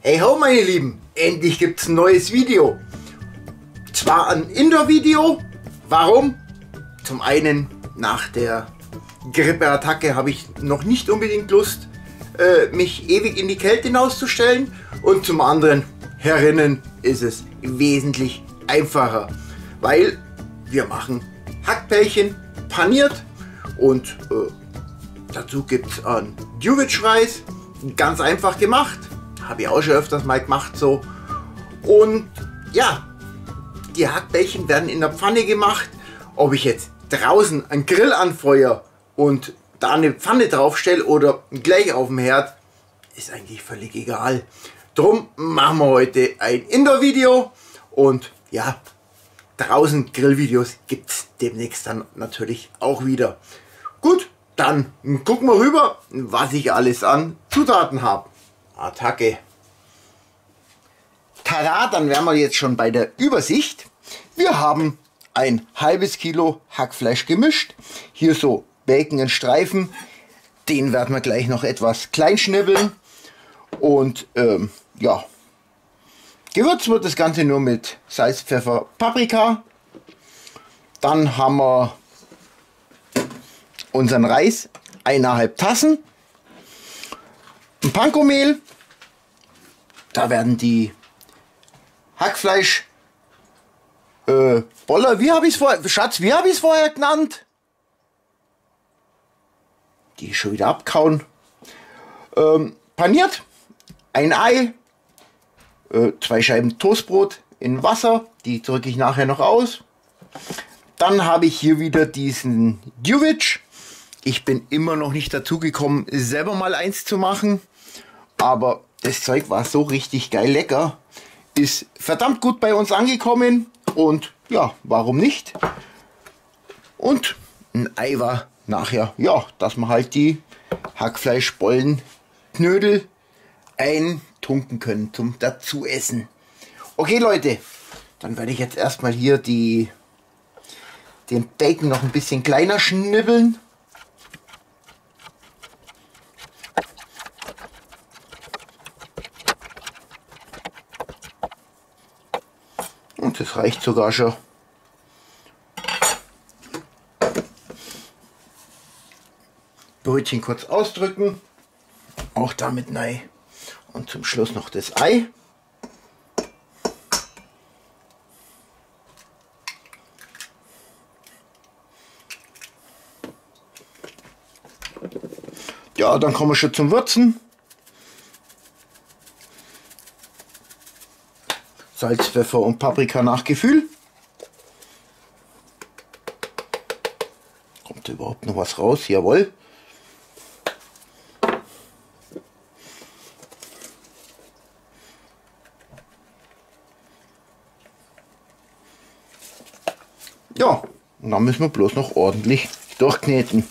Hey ho meine Lieben, endlich gibt es ein neues Video. Zwar ein Indoor-Video. Warum? Zum einen nach der Grippeattacke habe ich noch nicht unbedingt Lust, mich ewig in die Kälte hinauszustellen. Und zum anderen, herinnen ist es wesentlich einfacher, weil wir machen Hackbällchen paniert und dazu gibt es einen Dulwich-Reis, ganz einfach gemacht. Habe ich auch schon öfters mal gemacht so. Und ja, die Hackbällchen werden in der Pfanne gemacht. Ob ich jetzt draußen einen Grill anfeuere und da eine Pfanne drauf stelle oder gleich auf dem Herd, ist eigentlich völlig egal. Drum machen wir heute ein Indoor-Video und ja, draußen Grillvideos gibt es demnächst dann natürlich auch wieder. Gut, dann gucken wir rüber, was ich alles an Zutaten habe. Attacke. Tada, dann wären wir jetzt schon bei der Übersicht. Wir haben ein halbes Kilo Hackfleisch gemischt. Hier so Bacon in Streifen. Den werden wir gleich noch etwas klein schnibbeln. Und ja, gewürzt wird das Ganze nur mit Salz, Pfeffer, Paprika. Dann haben wir unseren Reis, 1,5 Tassen. Ein Panko-Mehl. Da werden die Hackfleisch Boller, wie habe ich es vorher, Schatz, wie habe ich es vorher genannt? Die ist schon wieder abkauen. Paniert, ein Ei, 2 Scheiben Toastbrot in Wasser, die drücke ich nachher noch aus. Dann habe ich hier wieder diesen Dulwich. Ich bin immer noch nicht dazu gekommen, selber mal eins zu machen. Aber das Zeug war so richtig geil lecker. Ist verdammt gut bei uns angekommen. Und ja, warum nicht? Und ein Ei war nachher, ja, dass man halt die Hackfleischbollen, Knödel eintunken können zum dazu essen. Okay Leute, dann werde ich jetzt erstmal hier den Bacon noch ein bisschen kleiner schnibbeln. Und das reicht sogar schon. Brötchen kurz ausdrücken. Auch damit rein. Und zum Schluss noch das Ei. Ja, dann kommen wir schon zum Würzen. Salz, Pfeffer und Paprika nach Gefühl. Kommt überhaupt noch was raus? Jawohl. Ja, und dann müssen wir bloß noch ordentlich durchkneten.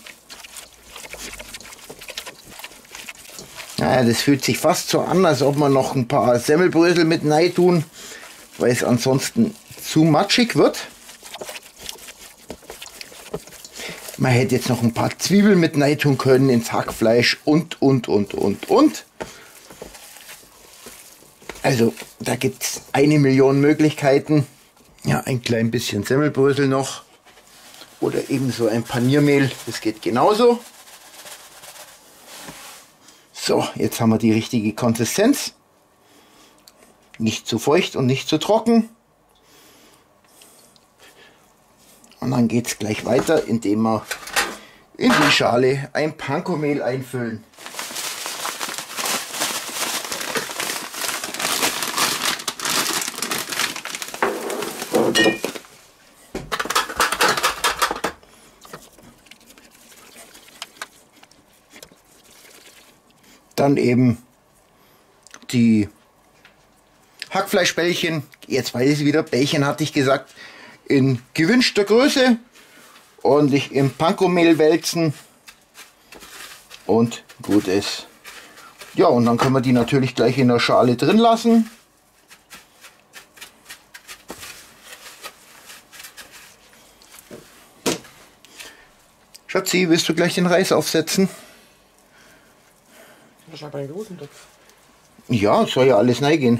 Naja, das fühlt sich fast so an, als ob wir noch ein paar Semmelbrösel mit rein tun, weil es ansonsten zu matschig wird. Man hätte jetzt noch ein paar Zwiebeln mit rein tun können ins Hackfleisch und. Also da gibt es 1 Million Möglichkeiten. Ja, ein klein bisschen Semmelbrösel noch oder ebenso ein Paniermehl, das geht genauso. So, jetzt haben wir die richtige Konsistenz. Nicht zu feucht und nicht zu trocken. Und dann geht es gleich weiter, indem wir in die Schale ein Panko-Mehl einfüllen. Dann eben die Hackfleischbällchen, jetzt weiß ich wieder, Bällchen hatte ich gesagt, in gewünschter Größe, ordentlich im Panko-Mehl wälzen und gut ist. Ja, und dann können wir die natürlich gleich in der Schale drin lassen. Schatzi, willst du gleich den Reis aufsetzen? Das ist aber ein großen Topf. Ja, soll ja alles reingehen.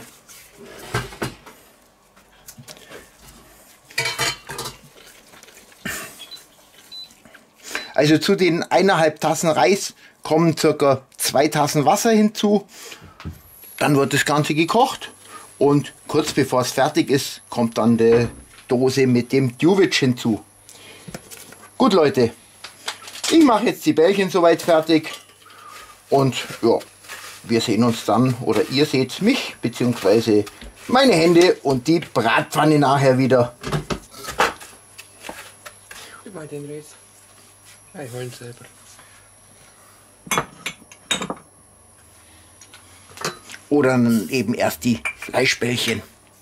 Also zu den 1,5 Tassen Reis kommen ca. 2 Tassen Wasser hinzu. Dann wird das Ganze gekocht und kurz bevor es fertig ist, kommt dann die Dose mit dem Djuvic hinzu. Gut Leute, ich mache jetzt die Bällchen soweit fertig und ja, wir sehen uns dann, oder ihr seht mich bzw. meine Hände und die Bratpfanne nachher wieder. Ich mach den Reis. Ich hol ihn selber. Oder dann eben erst die Fleischbällchen.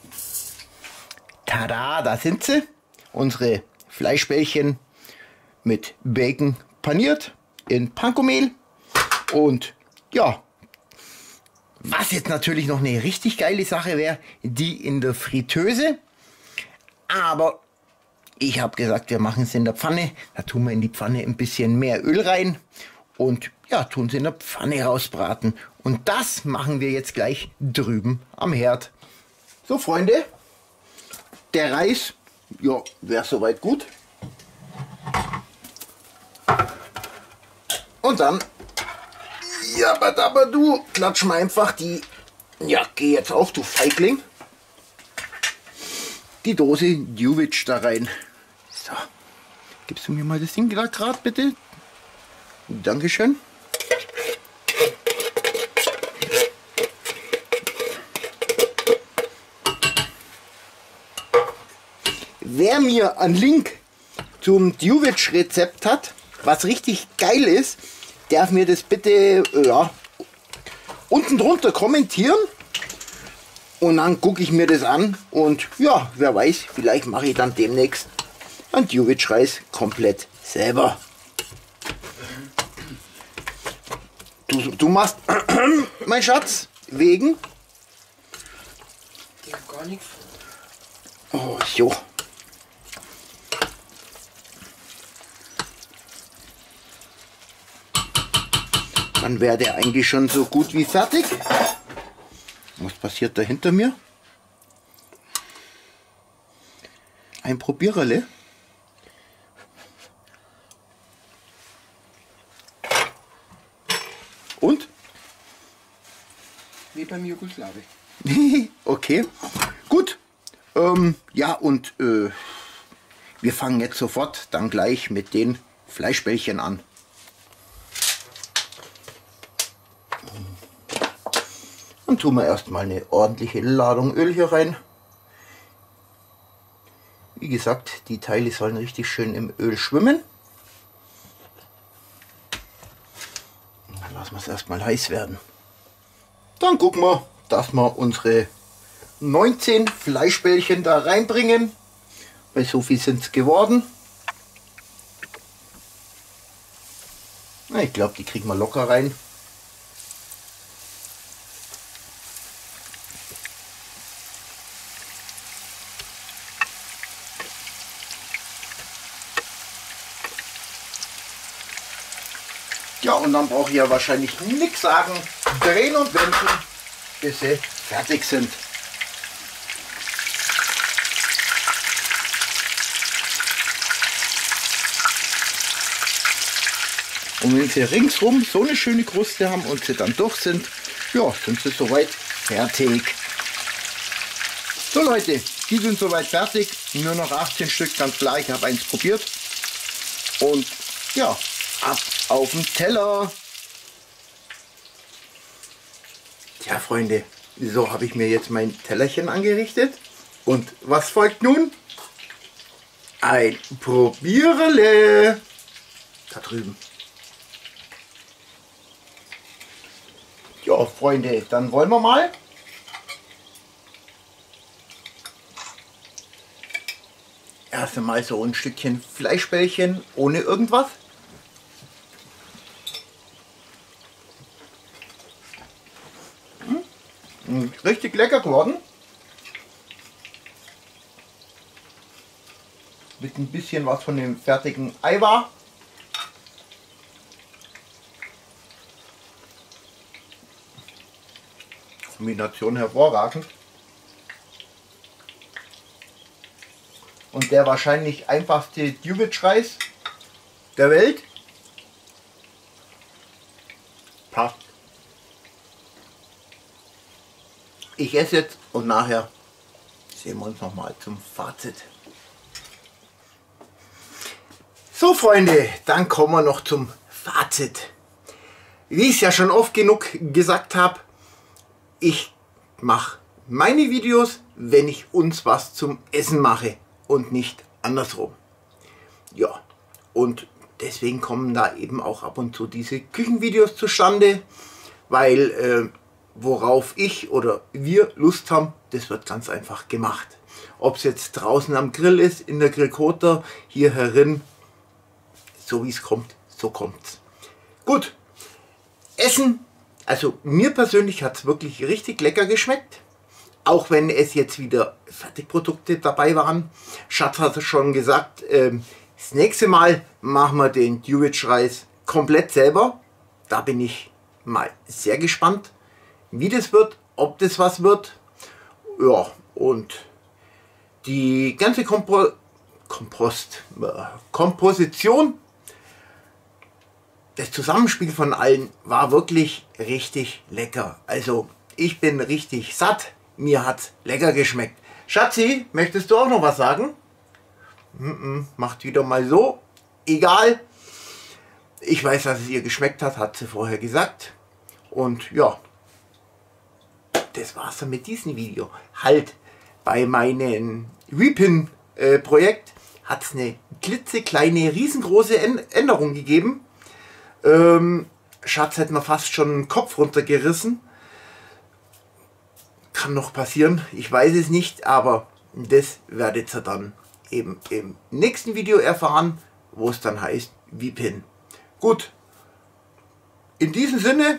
Tada, da sind sie. Unsere Fleischbällchen mit Bacon paniert in Pankomehl. Und ja, was jetzt natürlich noch eine richtig geile Sache wäre, die in der Fritteuse. Aber ich habe gesagt, wir machen es in der Pfanne. Da tun wir in die Pfanne ein bisschen mehr Öl rein und ja, tun sie in der Pfanne rausbraten. Und das machen wir jetzt gleich drüben am Herd. So Freunde, der Reis, ja, wäre soweit gut. Und dann, ja, aber du, klatsch mal einfach die, ja, geh jetzt auf, du Feigling, die Dose Djuvic da rein. So, gibst du mir mal das Ding da gerade bitte? Dankeschön. Wer mir einen Link zum Djuvic-Rezept hat, was richtig geil ist, darf mir das bitte ja, unten drunter kommentieren. Und dann gucke ich mir das an und ja, wer weiß, vielleicht mache ich dann demnächst einen Djuvic-Reis komplett selber. Du machst, mein Schatz, wegen? Ich hab gar nichts. Oh, jo. Dann wäre der eigentlich schon so gut wie fertig. Was passiert da hinter mir? Ein Probiererle. Und? Wie beim Jugoslawe. Okay, gut. Ja, und wir fangen jetzt sofort dann gleich mit den Fleischbällchen an. Dann tun wir erstmal eine ordentliche Ladung Öl hier rein. Wie gesagt, die Teile sollen richtig schön im Öl schwimmen. Dann lassen wir es erstmal heiß werden. Dann gucken wir, dass wir unsere 19 Fleischbällchen da reinbringen. Weil so viel sind es geworden. Na, ich glaube, die kriegen wir locker rein. Ja, und dann brauche ich ja wahrscheinlich nichts sagen. Drehen und wenden, bis sie fertig sind. Und wenn sie ringsrum so eine schöne Kruste haben und sie dann durch sind, ja, sind sie soweit fertig. So Leute, die sind soweit fertig. Nur noch 18 Stück, ganz klar. Ich habe eins probiert. Und ja, ab auf den Teller. Ja, Freunde, so habe ich mir jetzt mein Tellerchen angerichtet. Und was folgt nun? Ein Probierele. Da drüben. Ja, Freunde, dann wollen wir mal. Erst einmal so ein Stückchen Fleischbällchen ohne irgendwas. Richtig lecker geworden. Mit ein bisschen was von dem fertigen Ei war. Kombination hervorragend. Und der wahrscheinlich einfachste Dulwich-Reis der Welt. Passt. Ich esse jetzt und nachher sehen wir uns nochmal zum Fazit. So Freunde, dann kommen wir noch zum Fazit. Wie ich es ja schon oft genug gesagt habe, ich mache meine Videos, wenn ich uns was zum Essen mache und nicht andersrum. Ja, und deswegen kommen da eben auch ab und zu diese Küchenvideos zustande, weil worauf ich oder wir Lust haben, das wird ganz einfach gemacht. Ob es jetzt draußen am Grill ist, in der Grillkoter, hier herin, so wie es kommt, so kommt's. Gut, Essen, also mir persönlich hat es wirklich richtig lecker geschmeckt. Auch wenn es jetzt wieder Fertigprodukte dabei waren. Schatz hat es schon gesagt, das nächste Mal machen wir den Dulwich-Reis komplett selber. Da bin ich mal sehr gespannt, wie das wird, ob das was wird. Ja, und die ganze Komposition, das Zusammenspiel von allen war wirklich richtig lecker. Also ich bin richtig satt. Mir hat lecker geschmeckt. Schatzi, möchtest du auch noch was sagen? Macht wieder mal so. Egal. Ich weiß, dass es ihr geschmeckt hat, hat sie vorher gesagt. Und ja, das war's dann mit diesem Video. Halt, bei meinem Repin-Projekt hat es eine klitzekleine, riesengroße Änderung gegeben. Schatz hat mir fast schon den Kopf runtergerissen. Kann noch passieren, ich weiß es nicht, aber das werdet ihr dann eben im nächsten Video erfahren, wo es dann heißt Repin. Gut, in diesem Sinne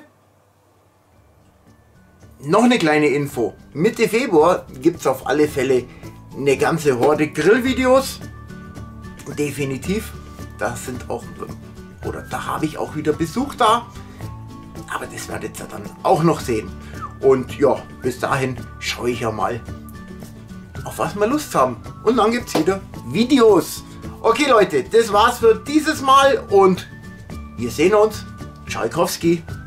noch eine kleine Info. Mitte Februar gibt es auf alle Fälle eine ganze Horde Grillvideos. Definitiv, da sind auch, oder da habe ich auch wieder Besuch da, aber das werdet ihr dann auch noch sehen. Und ja, bis dahin schaue ich ja mal, auf was wir Lust haben. Und dann gibt es wieder Videos. Okay Leute, das war's für dieses Mal und wir sehen uns. Tschaikowski.